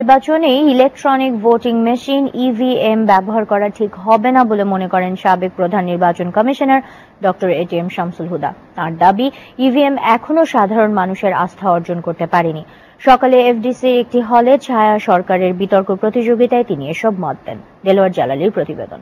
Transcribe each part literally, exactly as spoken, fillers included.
নির্বাচনে electronic voting machine EVM ব্যবহার করা ঠিক হবে না বলে মনে করেন সাবেক প্রধান নির্বাচন commissioner doctor A T M Shamsul Huda. তার দাবি, ইভিএম এখনো সাধারণ মানুষের আস্থা অর্জন করতে পারেনি। সকালে এফডিসির একটি হলে ছায়া সরকারের বিতর্ক প্রতিযোগিতায় তিনি এসব মত দেন। দেলোয়ার জালালির প্রতিবেদন।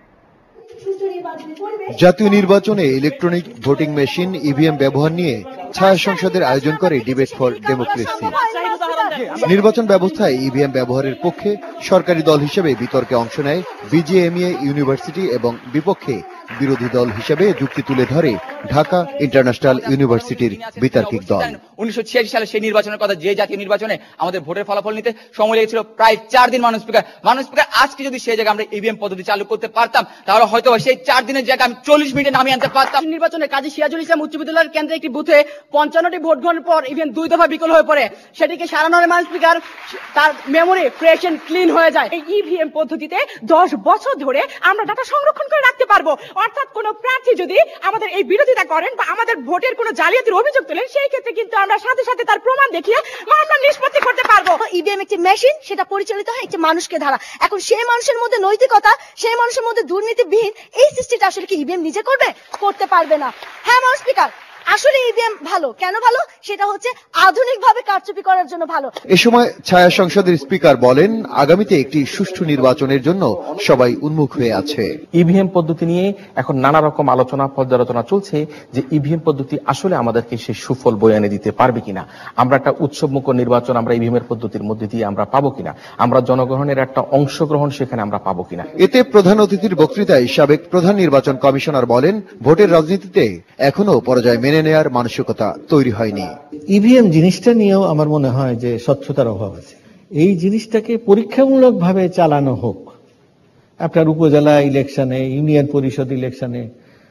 জাতীয় নির্বাচনে ইলেকট্রনিক ভোটিং মেশিন ইভিএম ব্যবহার নিয়ে ছায়া সংসদের আয়োজন করে ডিবেট ফর ডেমোক্রেসি। নির্বাচন ব্যবস্থায় ইভিএম ব্যবহারের পক্ষে সরকারি দল হিসেবে বিতর্কে অংশ নেয় বিজিএমইএ ইউনিভার্সিটি এবং বিপক্ষে বিরোধী দল হিসেবে যুক্তি তুলে ধরে ঢাকা ইন্টারন্যাশনাল ইউনিভার্সিটির বিতার্কিক দল। উনিশশো ছিয়াশি সালে সেই নির্বাচনের কথা, যে জাতীয় নির্বাচনে আমাদের ভোটের ফলাফল নিতে সময় লেগেছিল প্রায় চার দিন। মানুষ স্পিকার মানুষ স্পিকার আজকে যদি সেই জায়গায় আমরা ইভিএম পদ্ধতি চালু করতে পারতাম, তাহলে হয়তো সেই চার দিনের জায়গায় আমি চল্লিশ মিনিটে নামিয়ে আনতে পারতাম। নির্বাচনে কাজী সিরাজুল ইসলাম উচ্চ বিদ্যালয়ের কেন্দ্রে একটি বুথে পঞ্চান্নটি ভোট গ্রহণের পর ইভিএম দুই দফা বিকল হয়ে পড়ে। সেটিকে সারানোর মানুষ স্পিকার তার মেমোরি ফ্রেশ এন্ড ক্লিন হয়ে যায়। এই ইভিএম পদ্ধতিতে দশ বছর ধরে আমরা ডাটা সংরক্ষণ করে রাখতে পারবো। অর্থাৎ কোন প্রার্থী যদি আমাদের এই বিরোধিতা করেন বা আমাদের ভোটের কোনো জালিয়াতির অভিযোগ তোলেন, সেই ক্ষেত্রে কিন্তু আমরা সাথে সাথে তার প্রমাণ দেখিয়ে মামলা নিষ্পত্তি করতে পারবো। ইভিএম একটি মেশিন, সেটা পরিচালিত হয় একটি মানুষকে দ্বারা। এখন সেই মানুষের মধ্যে নৈতিকতা, সেই মানুষের মধ্যে দুর্নীতিবিহীন এই সৃষ্টিটা আসলে কি ইভিএম নিজে করবে? করতে পারবে না। হ্যাঁ মানুষ স্পিকার, আসলে ইভিএম ভালো। কেন ভালো? সেটা হচ্ছে আধুনিকভাবে কারচুপি করার জন্য ভালো। এ সময় ছায়া সংসদের স্পিকার বলেন, আগামীতে একটি সুষ্ঠু নির্বাচনের জন্য সবাই উন্মুখ হয়ে আছে। ইভিএম পদ্ধতি নিয়ে এখন নানা রকম আলোচনা পর্যালোচনা চলছে যে ইভিএম পদ্ধতি আসলে আমাদেরকে সেই সুফল বয়ে এনে দিতে পারবে কিনা, আমরা একটা উৎসবমুখর নির্বাচন আমরা ইভিএম এর পদ্ধতির মধ্যে দিয়ে আমরা পাবো কিনা, আমরা জনগণের একটা অংশগ্রহণ সেখানে আমরা পাবো কিনা। এতে প্রধান অতিথির বক্তৃতায় সাবেক প্রধান নির্বাচন কমিশনার বলেন, ভোটের রাজনীতিতে এখনো পরাজয় মেনে নেয়ার মানসিকতা তৈরি হয়নি। ইভিএম জিনিসটা নিয়েও আমার মনে হয় যে স্বচ্ছতার অভাব আছে। এই জিনিসটাকে পরীক্ষামূলক ভাবে চালানো হোক। আপনার উপজেলা ইলেকশনে, ইউনিয়ন পরিষদ ইলেকশনে,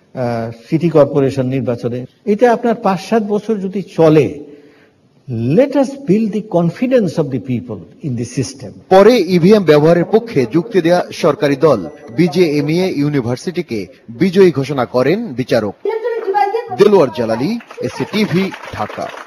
সিটি কর্পোরেশন নির্বাচনে, এটা আপনার পাঁচ সাত বছর যদি চলে, let us build the confidence of the people in the system. পরে ইভিএম ব্যবহারের পক্ষে যুক্তি দেয়া সরকারি দল বিজেএমইএ ইউনিভার্সিটিকে বিজয়ী ঘোষণা করেন বিচারক। দেলোয়ার জালালি, এসএ টিভি, ঢাকা।